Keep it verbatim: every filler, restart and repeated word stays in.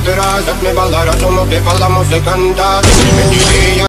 atrás, hazme bailar, somos que bailamos de cantar.